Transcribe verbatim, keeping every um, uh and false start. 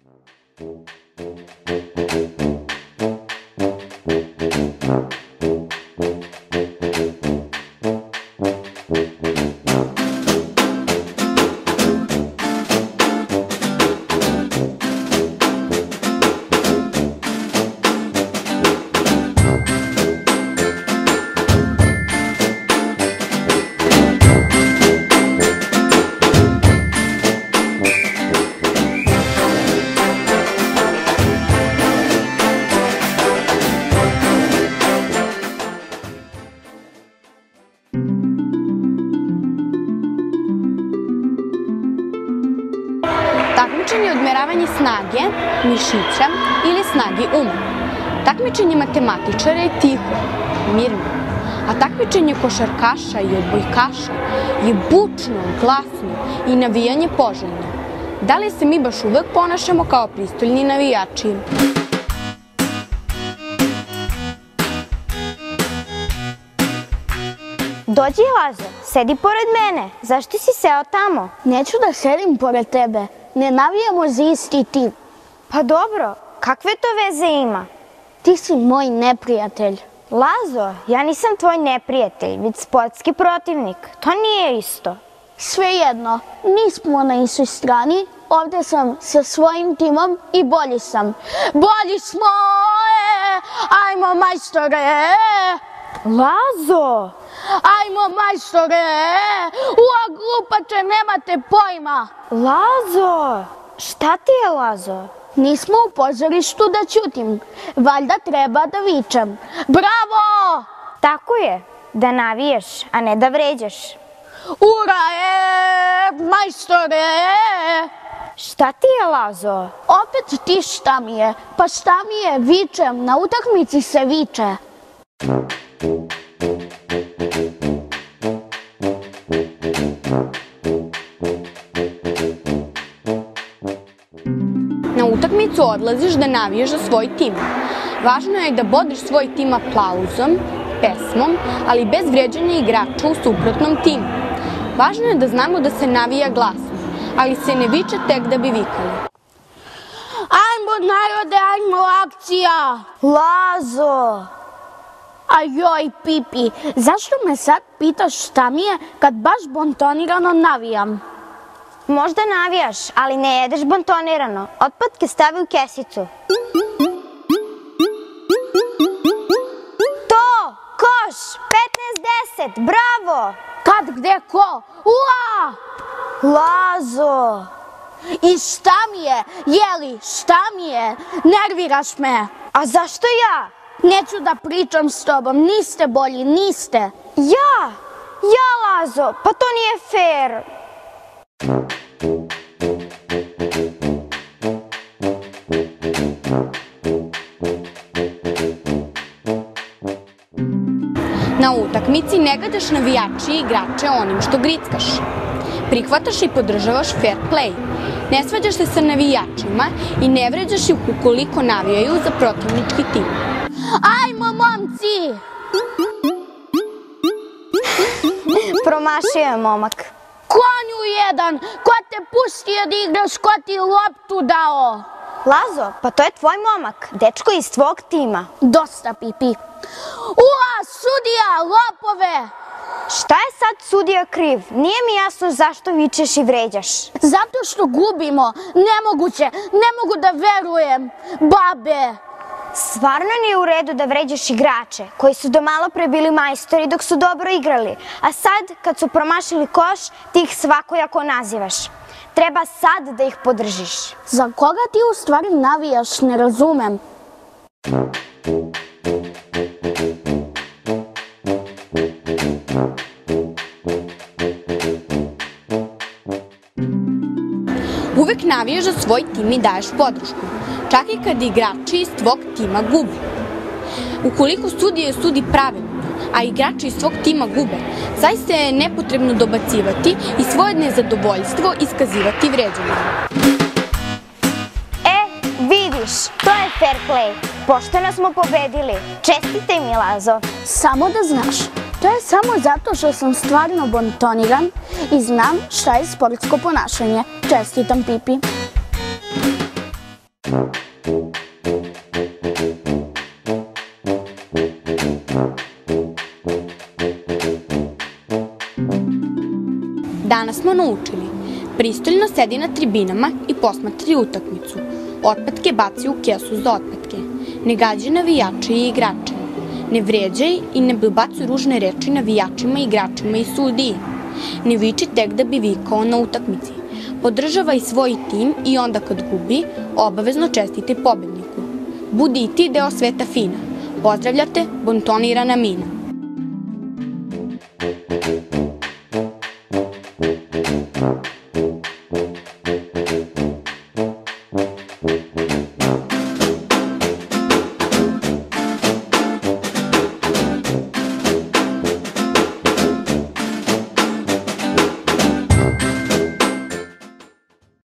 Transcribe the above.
Takmičenje je odmeravanje snage mišića ili snage uma. Takmičenje matematičara je tiho, mirno, a takmičenje košarkaša i odbojkaša je bučno, glasno i navijanje poželjno. Da li se mi baš uvek ponašamo kao pristoljni navijači? Dođi, Lazo, sedi pored mene. Zašto si seo tamo? Neću da sedim pored tebe. Ne navijamo za isti tim. Pa dobro, kakve to veze ima? Ti si moj neprijatelj. Lazo, ja nisam tvoj neprijatelj, već sportski protivnik. To nije isto. Svejedno, nismo na istoj strani. Ovde sam sa svojim timom i bolji sam. Bolji smo! E, ajmo, majstore! Lazo! Ajmo, majstore! Ua, glupače, nemate pojma! Lazo! Šta ti je, Lazo? Nismo u pozorištu da ćutim. Valjda treba da vičem. Bravo! Tako je, da navijaš, a ne da vređaš. Ura je, majstore! Šta ti je, Lazo? Opet ti šta mi je? Pa šta mi je? Vičem, na utakmici se viče. Na utakmicu odlaziš da navijaš za svoj tim. Važno je da bodriš svoj tim aplauzom, pesmom, ali bez vređanja igrača u suprotnom timu. Važno je da znamo da se navija glasno, ali se ne viče tek da bi vikali. Ajmo, narode, ajmo, akcija! Lazo! Ajoj, Pipi, zašto me sad pitaš šta mi je kad baš bontonirano navijam? Možda navijaš, ali ne jedeš bontonirano. Otpatke stavi u kesicu. To! Koš! petnaest deset! Bravo! Kad, gde, ko? Ua! Lazo! I šta mi je? Jeli, šta mi je? Nerviraš me. A zašto ja? Neću da pričam s tobom. Niste bolji, niste. Ja? Ja, Lazo? Pa to nije fair. Na utakmici ne gledaš navijače i igrače onim što grickaš. Prihvataš i podržavaš fair play. Ne svađaš se sa navijačima i ne vređaš ih ukoliko navijaju za protivnički tim. Ajmo, momci! Promašio je momak. Konju jedan! Ko te pustio da igraš, ko ti loptu dao? Lazo, pa to je tvoj momak, dečko iz tvog tima. Dosta, Pipi. Ua, sudija, lopove! Šta je sad sudija kriv? Nije mi jasno zašto vičeš i vređaš. Zato što gubimo. Nemoguće, ne mogu da verujem. Babe! Stvarno nije u redu da vređaš igrače, koji su do malo pre bili majstori dok su dobro igrali, a sad, kad su promašili koš, ti ih svakojako nazivaš. Treba sad da ih podržiš. Za koga ti u stvari navijaš, ne razumem. Uvek navijaš za svoj tim i daješ podršku, čak i kad igrači iz tvog tima gube. Ukoliko sudija sudi pravilno, a igrači iz tvog tima gube, zaista je nepotrebno dobacivati i svoje nezadovoljstvo iskazivati vređanjem. E, vidiš, to je fair play. Pošteno smo pobedili. Čestitaj mi, Lazo. Samo da znaš, to je samo zato što sam stvarno bontoniran i znam šta je sportsko ponašanje. Čestitam, Pipi. Danas smo naučili, pristojno sedi na tribinama i posmatri utakmicu, otpatke baci u kesu za otpatke, ne gađaj navijače i igrače, ne vređaj i ne bacuj ružne reči navijačima, igračima i sudiji, ne viči tek da bi vikao na utakmici, podržavaj svoj tim i onda kad gubi, obavezno čestite pobedniku. Budi i ti deo sveta fina. Pozdravljate, bontonirana Mina.